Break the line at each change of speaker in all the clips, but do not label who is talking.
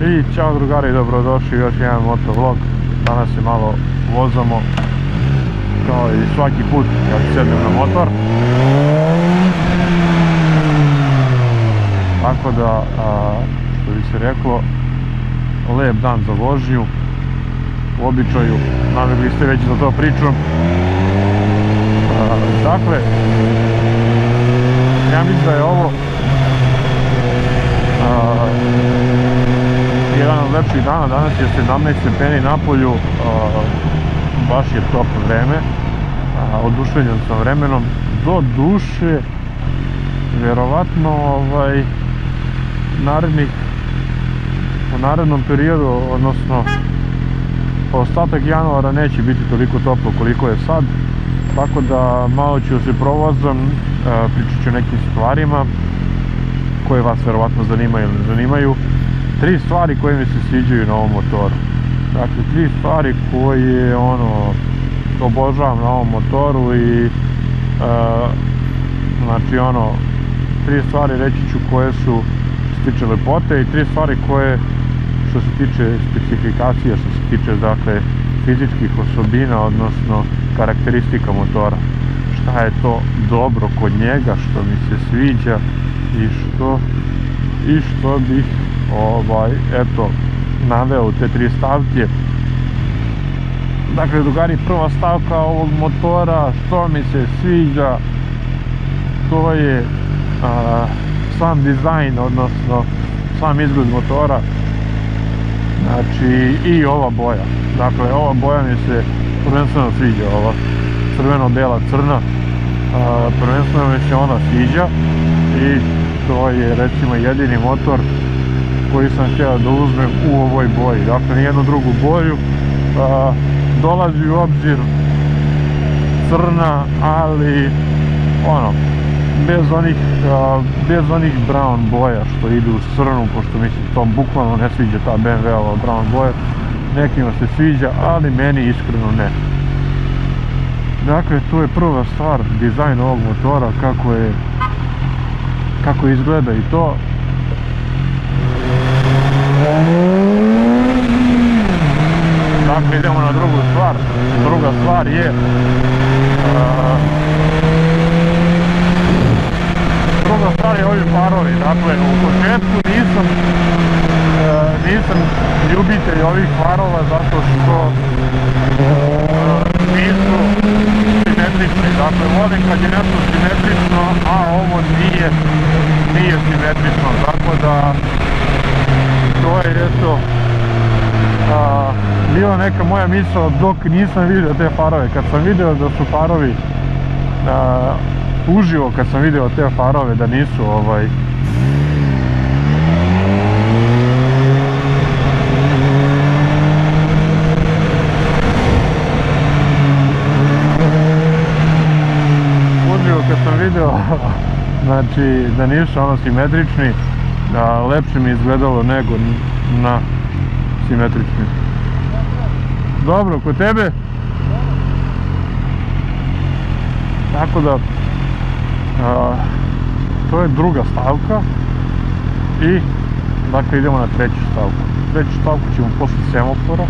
I ćao drugari, dobrodošli u još jedan motovlog. Danas se malo vozamo kao i svaki put kad sedem na motor. Tako da, što bi se reklo, lep dan za vožnju. U običaju, navikli ste već za to pričam. Dakle, ja mislim da je ovo jedan od lepših dana. Danas je 17 stepeni na polju, baš je toplo vreme, oduševljen sam vremenom. Do duše, vjerovatno u narednom periodu, odnosno ostatak januara neće biti toliko toplo koliko je sad, tako da malo ću se provozam, pričat ću o nekim stvarima koje vas vjerovatno zanimaju ili ne zanimaju. 3 stvari koje mi se sviđaju na ovom motoru. Dakle, 3 stvari koje obožavam na ovom motoru i znači 3 stvari reći ću koje su što se tiče lepote i 3 stvari koje što se tiče specifikacije, što se tiče dakle fizičkih osobina, odnosno karakteristika motora. Šta je to dobro kod njega, što mi se sviđa i što bih eto naveo u te 3 stavke. Dakle, drugari, prva stavka ovog motora, što mi se sviđa, to je sam dizajn, odnosno sam izgled motora, znači i ova boja. Dakle, ova boja mi se prvenstveno sviđa, ova crveno-bela crna, prvenstveno mi se ona sviđa i to je recimo jedini motor koji sam htio da uzmem u ovoj boji. Dakle, nijednu drugu boju. Dolazi u crna, ali bez onih brown boja što idu u crnu, pošto mi se to bukvalno ne sviđa, ta BMW-ova brown boja. Nekima se sviđa, ali meni iskreno ne. Dakle, tu je prva stvar, dizajn ovog motora, kako izgleda i to. Dakle, idemo na drugu stvar. Druga stvar je ovi farovi. Dakle, u početku nisam ljubitelj ovih farova zato što nisu simetrični. Dakle, volim kad je nešto simetrično, a ovo nije simetrično. Tako da to je eto bila neka moja misao dok nisam vidio te farove. Kad sam vidio da su farovi uživo, kad sam vidio te farove da nisu kad sam vidio znači da nisu simetrični, lepše mi izgledalo nego na simetrični. Dobro, kod tebe? Tako da to je druga stavka i dakle idemo na treću stavku. Treću stavku ćemo posle semafora.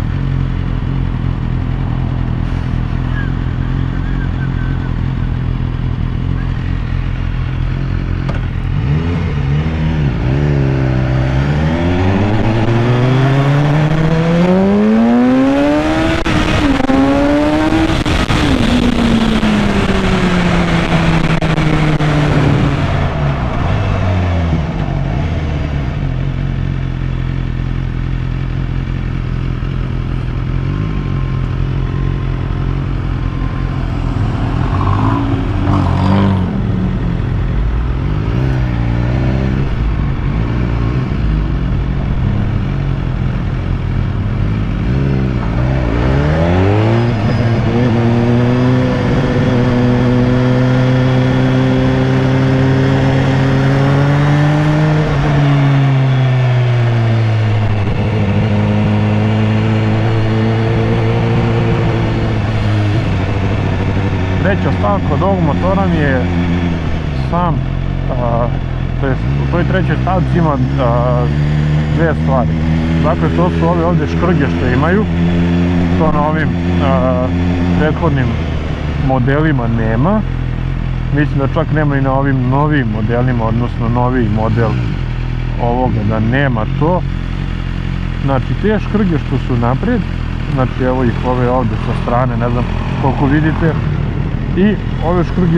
Treća stavka od ovog motora mi je sam, to jest u toj trećoj stavci ima dve stvari. dakle to su ove ovdje škrge što imaju, to na ovim prethodnim modelima nema. Mislim da čak nema i na ovim novim modelima, odnosno noviji model ovoga da nema to. Znači te škrge što su naprijed, znači evo ih ove ovdje sa strane, ne znam koliko vidite, i ove škrge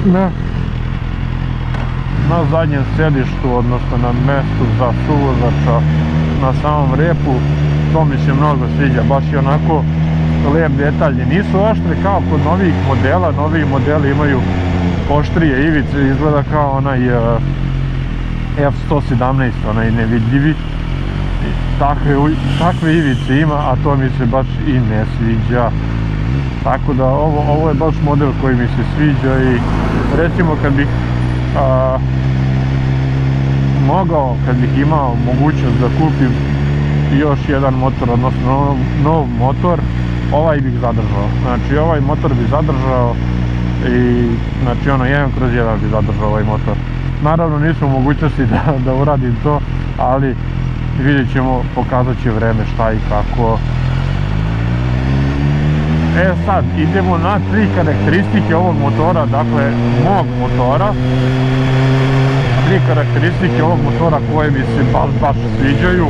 na zadnjem sedištu, odnosno na mjestu za suvozača na samom repu, to mi se mnogo sviđa, baš je onako lep detalj. Nisu oštre kao kod novih modela, noviji modeli imaju oštrije ivice, izgleda kao onaj F-117, onaj nevidljivi. Takve ivice ima, a to mi se baš i ne sviđa. Tako da ovo je baš model koji mi se sviđa i recimo kad bih mogao, kad bih imao mogućnost da kupim još jedan motor, odnosno nov motor, ovaj bih zadržao. Znači ovaj motor bi zadržao i znači ono 1/1 bi zadržao ovaj motor. Naravno nisam u mogućnosti da uradim to, ali vidjet ćemo, pokazat će vreme šta i kako. Sad idemo na 3 karakteristike ovog motora, dakle mog motora. 3 karakteristike ovog motora koje mi se baš sviđaju.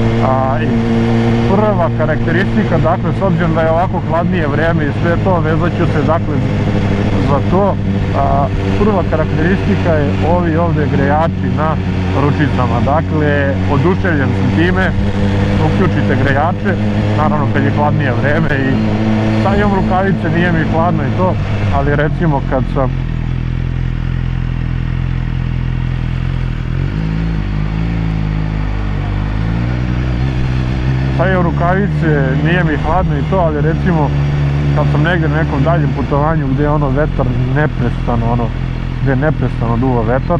Prva karakteristika, dakle s obzirom da je ovako hladnije vreme i sve to, vezat ću se dakle za to. Prva karakteristika je ovi ovdje grejači na ručicama, dakle oduševljen sam time. Uključite grejače, naravno kad je hladnije vreme i sad imam rukavice, nije mi hladno i to, ali recimo kad sam stavio rukavice, nije mi hladno i to, ali recimo kad sam negdje na nekom daljem putovanju gdje je ono vetar neprestano, gdje neprestano duva vetar,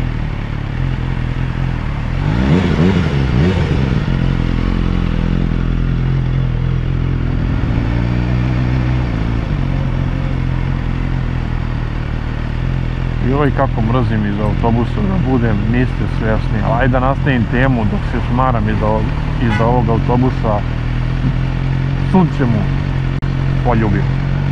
joj kako mrzim iza autobusa da budem, niste svjesni, ali ajde da nastavim temu dok se smaram iza ovog autobusa, sunce mu poljubim.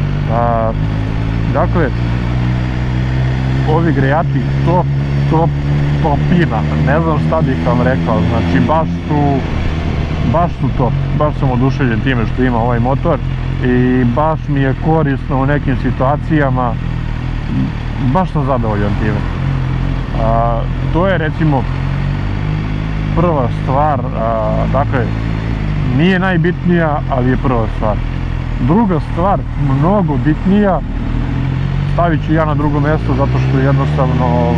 Dakle, ovi grejači topina, ne znam šta bih vam rekao, znači baš su to, baš sam oduševljen time što ima ovaj motor i baš mi je korisno u nekim situacijama, baš sam zadovoljan time. To je recimo prva stvar, dakle nije najbitnija, ali je prva stvar. Druga stvar, mnogo bitnija, stavit ću ja na drugo mjesto zato što jednostavno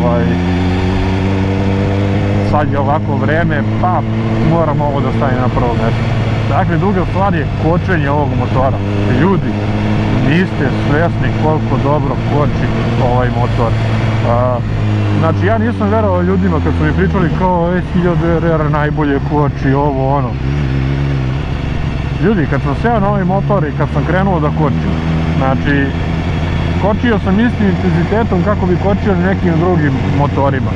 sad je ovako vreme, pa moram ovo da stavim na prvo mjesto. Dakle, druga stvar je kočenje ovog motora. Ljudi, niste svjesni koliko dobro koči ovaj motor. Znači, ja nisam verovao ljudima kad su mi pričali kao S1000RR najbolje koči, ovo ono. Ljudi, kad sam seo na ovaj motor i kad sam krenuo da kočim, znači, kočio sam istim intenzitetom kako bi kočio nekim drugim motorima.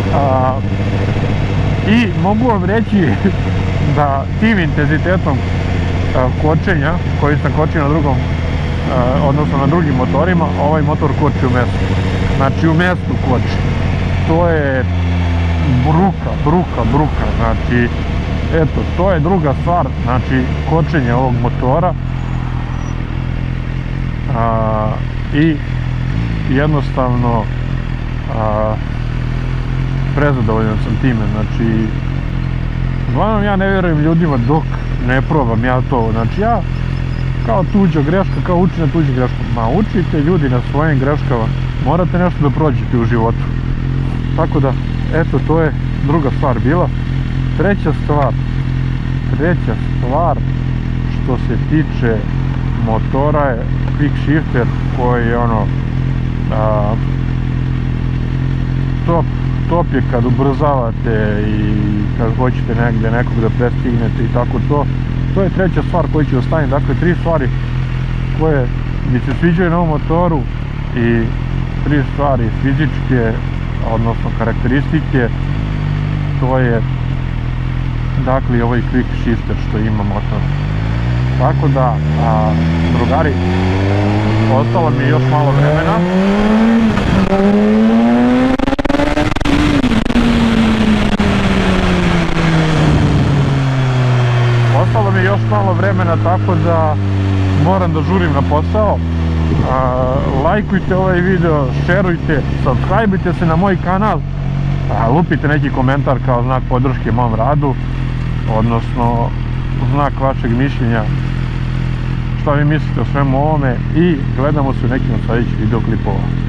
I mogu vam reći da tim intenzitetom kočenja, koji sam kočio na drugom, odnosno na drugim motorima, ovaj motor koči u mjestu. Znači u mjestu koči. To je bruka, znači, eto, to je druga stvar, znači, kočenje ovog motora. I jednostavno prezadovoljan sam time, znači, uglavnom ja ne vjerujem ljudima dok ne probam ja to, znači ja kao tuđa greška, kao učim na tuđi greška, ma učite ljudi na svojim greškama, morate nešto da prođete u životu. Tako da, eto, to je druga stvar bila. Treća stvar što se tiče motora je quick shifter koji je ono top je kad ubrzavate i kad hoćete negdje nekog da prestignete i tako to. To je treća stvar koju ću ostaviti, dakle 3 stvari koje mi se sviđaju na ovom motoru i 3 stvari fizičke, odnosno karakteristike. To je dakle i ovaj quick shifter što ima motor. Tako da, drugari, ostalo mi je još malo vremena. Ostalo mi je još malo vremena, tako da moram da žurim na posao. Lajkujte ovaj video, šerujte, subscribeujte se na moj kanal, lupite neki komentar kao znak podrške mom radu, odnosno znak vašeg mišljenja, šta vi mislite o svemu ovome, i gledamo se u nekim od sljedećih videoklipova.